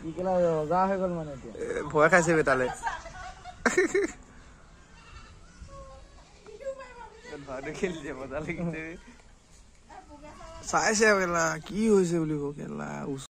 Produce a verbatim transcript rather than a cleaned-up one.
কি কেলা ৰজা হৈ গল মানে এতিয়া ভয় খাইছে বেটালে ভাড়া খেলিছে মজা লাগিছে চাইছে কেলা কি হৈছে বুলি কো কেলা